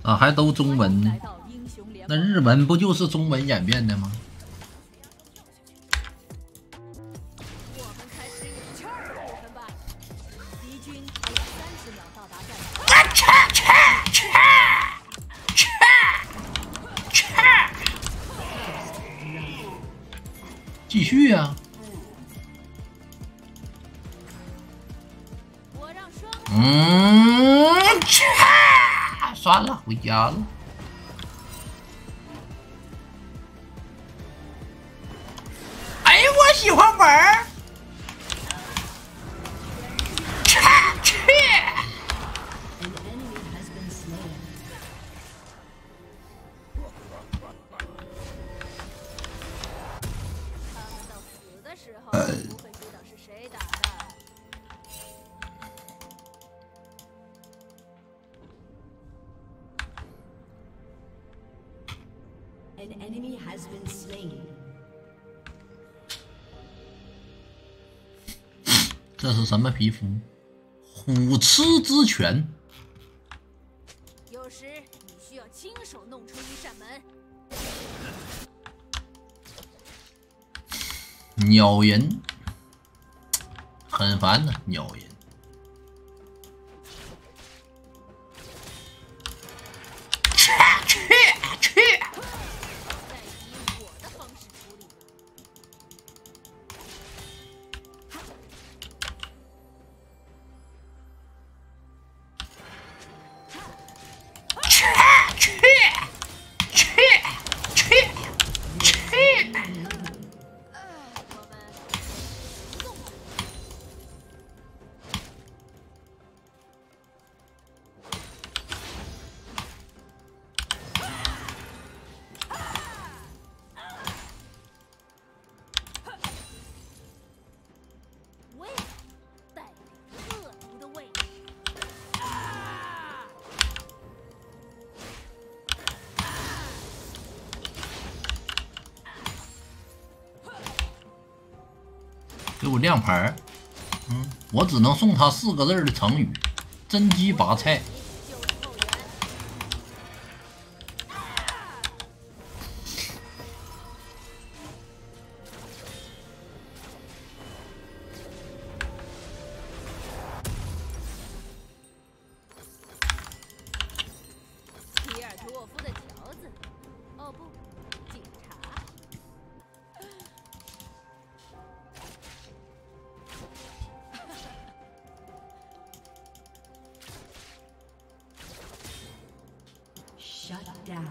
啊，还都中文呢？那日文不就是中文演变的吗？继续呀！算了，回家了。哎，我喜欢玩儿。 An enemy has been slain. 这是什么皮肤？虎痴之拳。 有时你需要亲手弄出一扇门。 鸟人，很烦的鸟人。给我亮牌，我只能送他4个字的成语：真鸡拔菜。 皮尔图沃夫的条子，哦不，警察。 Shut down.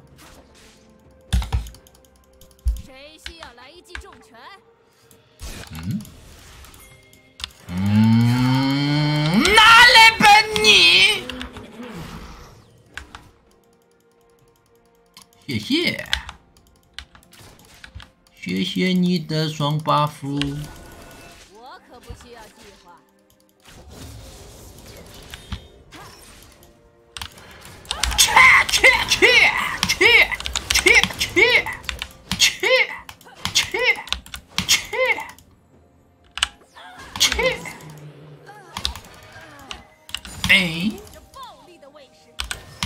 谁需要来一记重拳？ 拿来吧你！谢谢，谢谢你的双 buff。 我可不需要计划。 哎， 这暴力的卫士。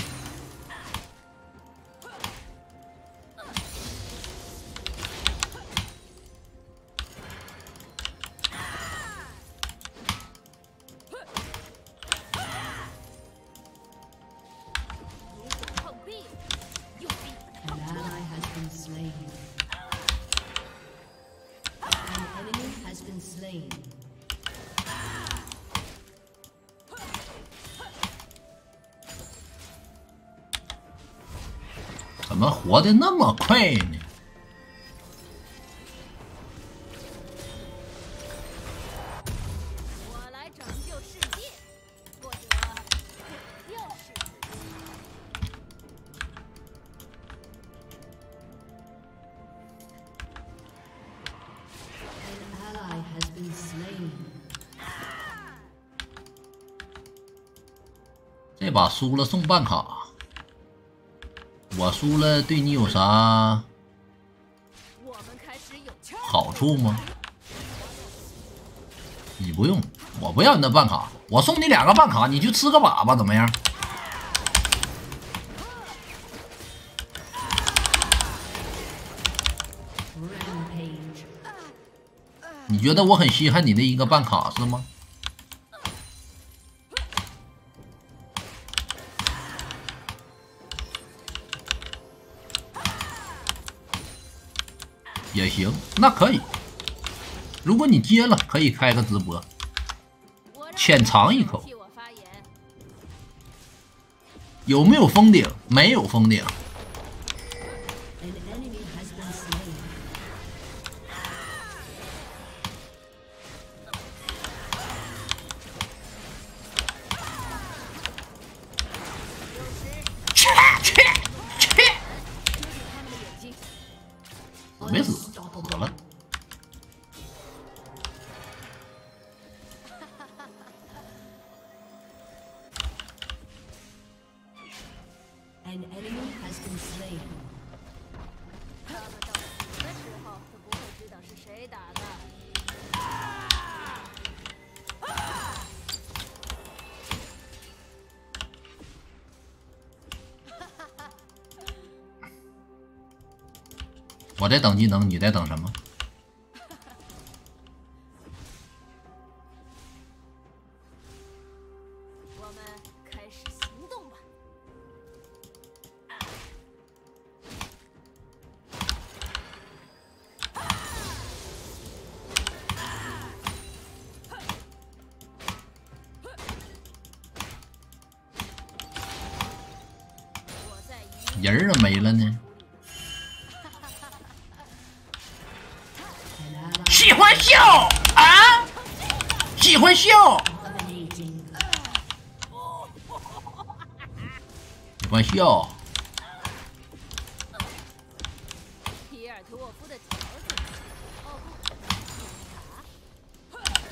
如果碰壁，用力把它 An ally has been slain. An enemy has been slain. 怎么活得那么快呢？ 我来拯救世界，或者毁掉世界。 An ally has been slain. 这把输了送办卡。我输了对你有啥好处吗？你不用，我不要你的办卡，我送你2个办卡，你去吃个粑粑怎么样？ 你觉得我很稀罕你的一个办卡是吗？也行，那可以。如果你接了，可以开个直播，浅尝一口。有没有封顶？没有封顶。 An enemy has been slain. 没死，死了。 An enemy has been slain. 他们到死的时候都不会知道是谁打的。 我在等技能，你在等什么？ 我们开始行动吧。我在人儿怎么没了呢？ An ally 喜欢笑啊！喜欢笑， dominating. 喜欢笑。 皮尔图沃夫的条子。哦不，警察。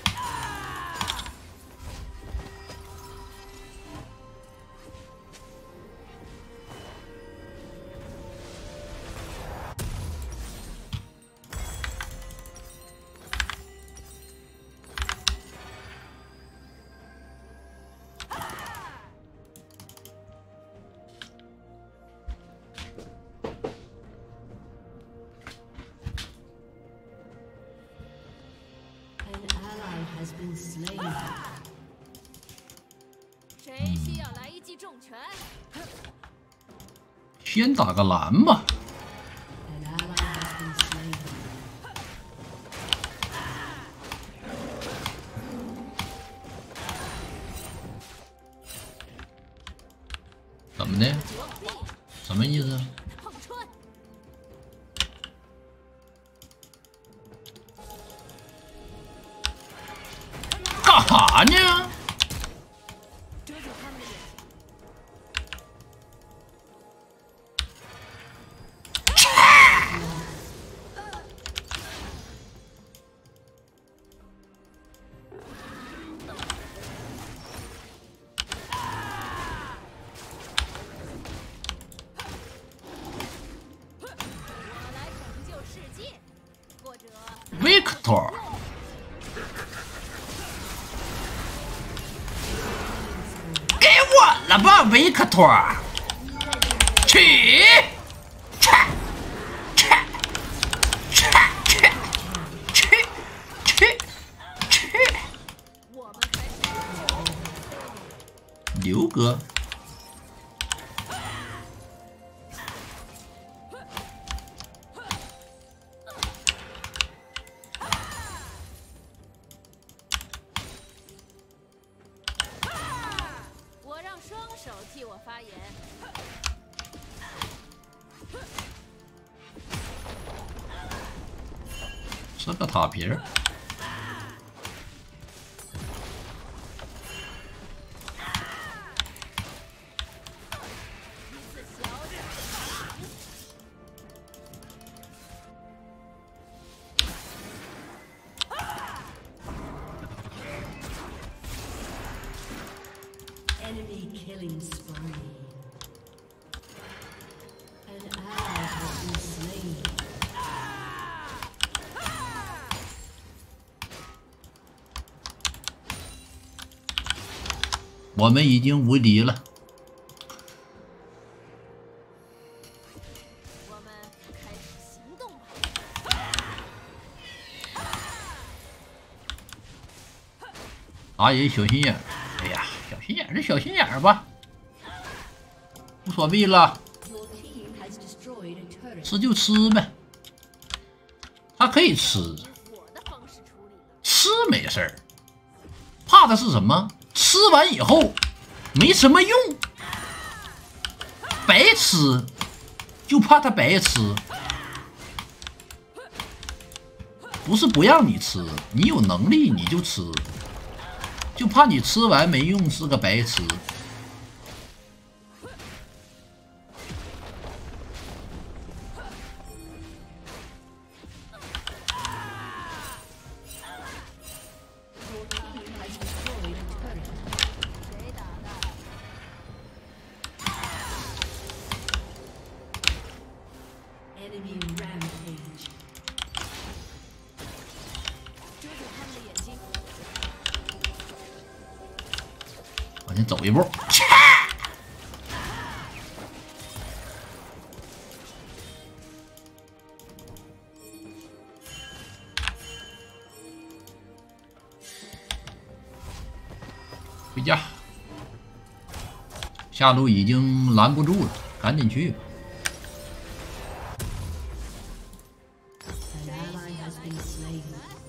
An ally has been slain. 谁需要来一记重拳？ 先打个蓝吧。 An ally has been slain. 怎么的？什么意思？ 碰穿。 干哈呢？ 遮住他们的眼睛。我来拯救世界，或者 Victor，给我了吧，Victor！去！切！切！切！切！切！切！切！ 我们开始。 刘哥， 我让双手替我发言。 是个塔皮儿。 一次小点。 Enemy killing spree. An ally has been slain. 我们已经无敌了。 我们开始行动吧。 打野小心眼儿。哎呀，小心眼儿就小心眼儿吧，无所谓了， Your team has destroyed a turret. 吃就吃呗。他可以吃， 以我的方式处理了。 吃没事儿，怕的是什么？吃完以后没什么用，白吃，就怕他白吃。不是不让你吃，你有能力你就吃，就怕你吃完没用，是个白吃。 谁打的？ Enemy rampage. 遮住他们的眼睛。 往前走一步，回家。下路已经拦不住了，赶紧去吧。 An ally has been slain.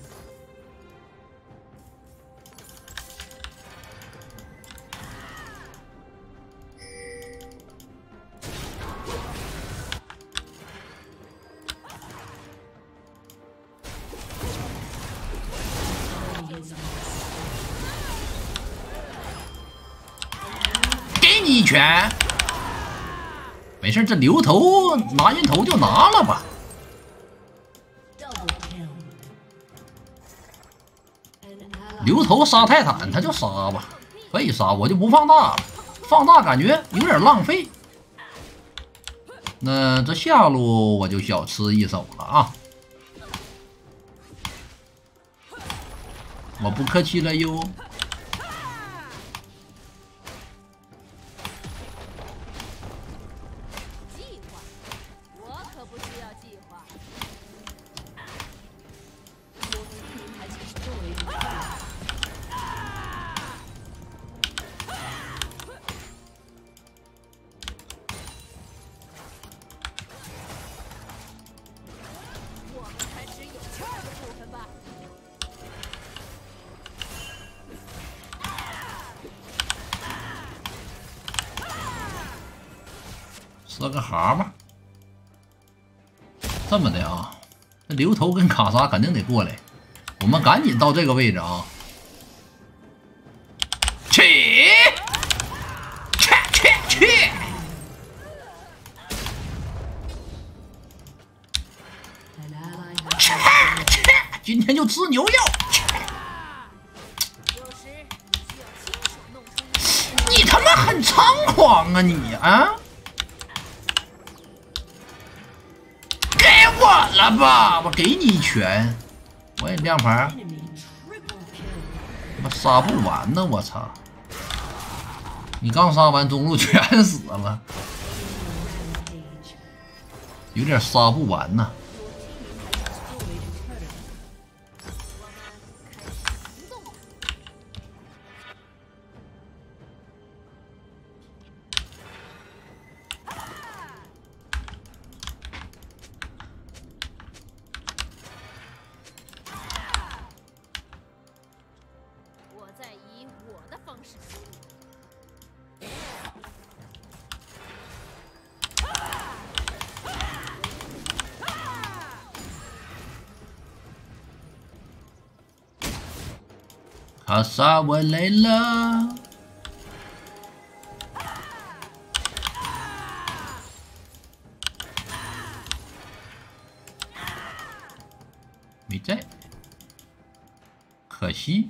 给你一拳，没事，这牛头拿人头就拿了吧。 Double kill. An ally 牛头杀泰坦，他就杀吧，可以杀，我就不放大了，放大感觉有点浪费。那这下路我就小吃一手了啊！我不客气了哟。 计划，我可不需要计划。 your team has destroyed a turret. 我们开始有趣儿的部分吧。 是个蛤蟆。这么的啊，这牛头跟卡莎肯定得过来，我们赶紧到这个位置啊！去！去！ An ally has 今天就吃牛肉。 有时你需要亲手弄出一你他妈很猖狂啊你啊！给我了吧，我给你一拳，我也亮牌， enemy triple kill. 他妈杀不完呢，我操！你刚杀完中路全死了， Rampage. 有点杀不完呐。 Your team has destroyed a turret. 行动吧。我在以我的方式处理。 卡莎，我来了。没在，可惜。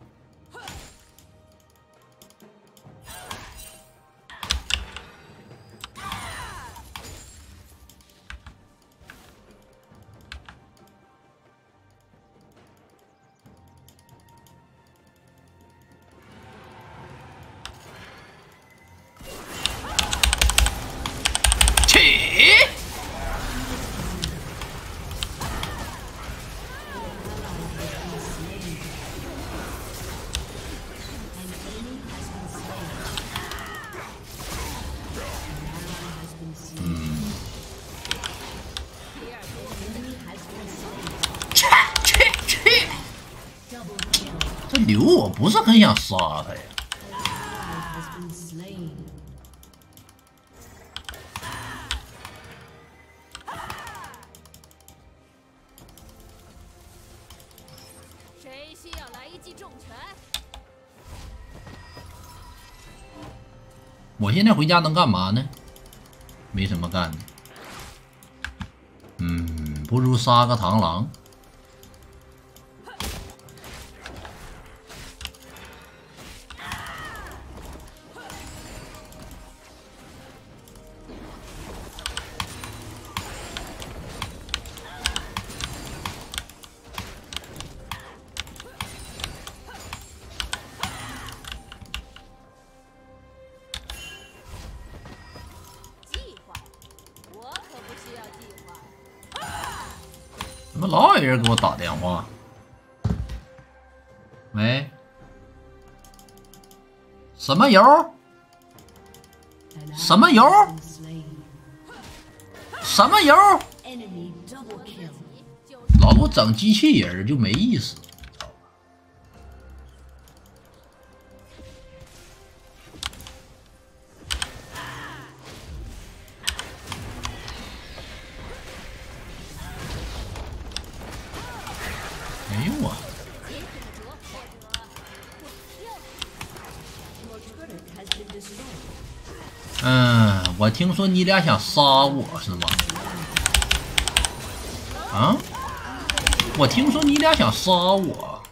起！ 刘我不是很想杀他呀。 谁需要来一记重拳？ 我现在回家能干嘛呢？没什么干的。不如杀个螳螂。怎么老有人给我打电话？喂，什么油？什么油？什么油？老给我整机器人就没意思。 哎呦我！我听说你俩想杀我是吗？啊？我听说你俩想杀我。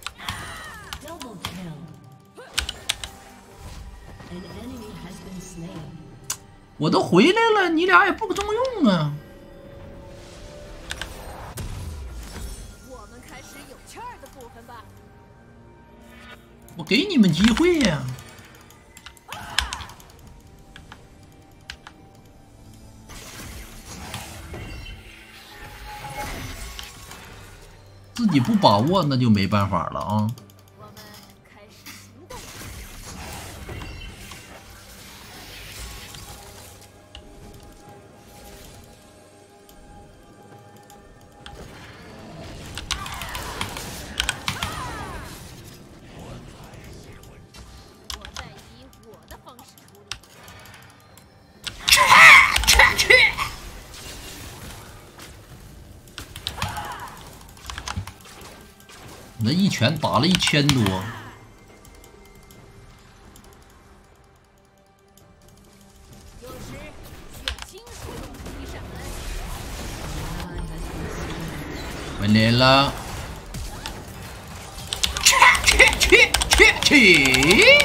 我都回来了，你俩也不中用啊。 我给你们机会呀！自己不把握，那就没办法了啊！ 我们开始行动。 那一拳打了1000多， 有时需要亲手动一扇门。 回来了，去！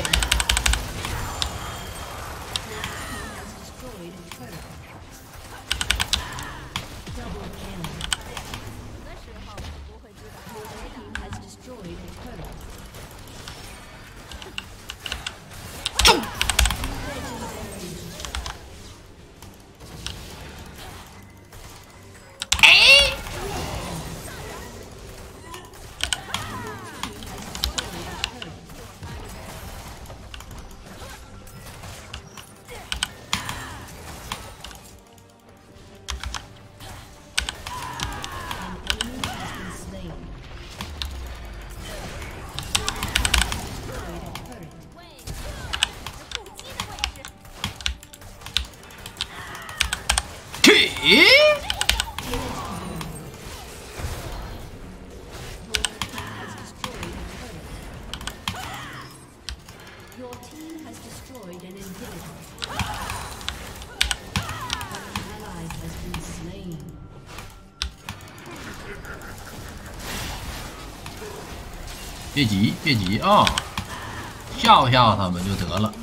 别急，别急啊！吓唬吓唬他们就得了。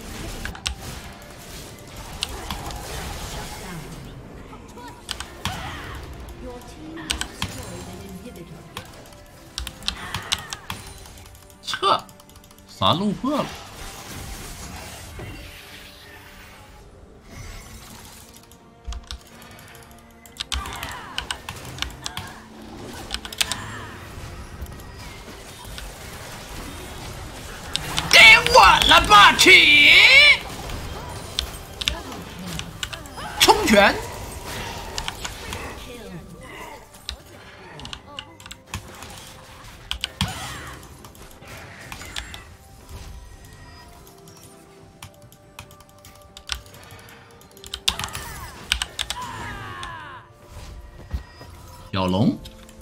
撤，啥路破了？完了吧，起！冲拳！ 小龙，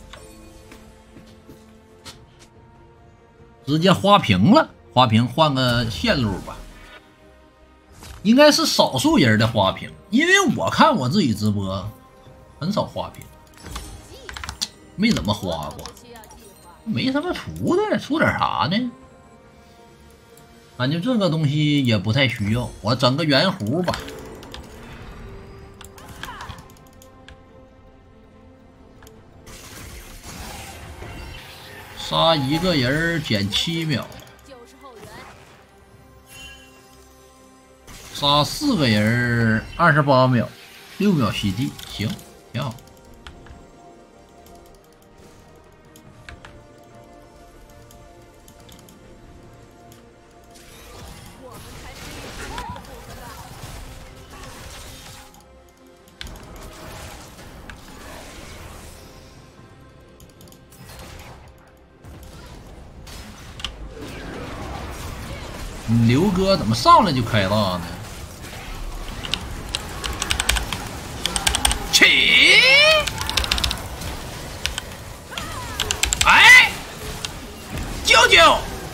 直接花屏了，花屏换个线路吧。应该是少数人的花屏，因为我看我自己直播很少花屏，没怎么花过，没什么出的，出点啥呢？感觉这个东西也不太需要，我整个圆弧吧。杀一个人减7秒，杀4个人28秒，6秒吸地，行，挺好。刘哥怎么上来就开大呢？起！哎，舅舅，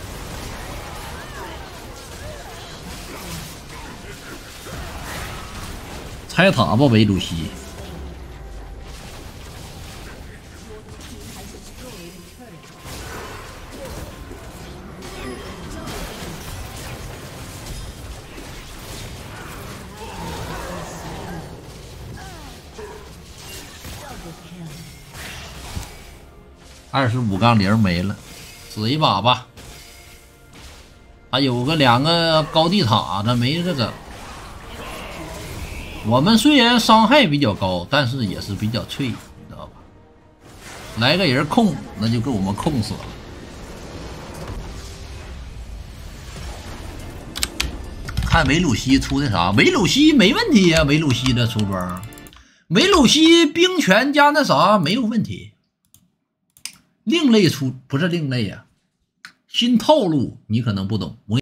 拆塔吧，维鲁西。25-0没了，死一把吧。还有个2个高地塔的没个整。我们虽然伤害比较高，但是也是比较脆，你知道吧？来个人控，那就给我们控死了。看维鲁西出的啥？维鲁西没问题呀、维鲁西的出装，维鲁西冰拳加那啥没有问题。另类出不是另类呀、新套路你可能不懂。